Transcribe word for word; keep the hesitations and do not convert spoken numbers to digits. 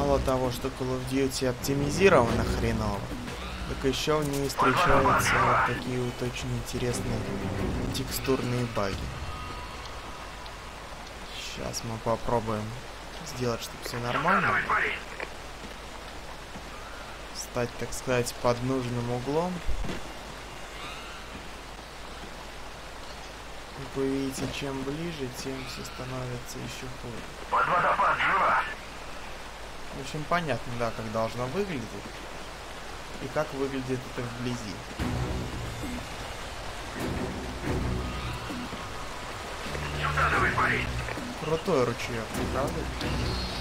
Мало того, что Call of Duty оптимизирована хреново, так еще в ней встречаются вот такие вот очень интересные текстурные баги. Сейчас мы попробуем сделать, чтобы все нормально было. Стать, так сказать, под нужным углом. Как вы видите, чем ближе, тем все становится еще хуже. Под водопад, живо! В общем, понятно, да, как должно выглядеть. И как выглядит это вблизи. Сюда давай, парень! Крутой ручеек, правда?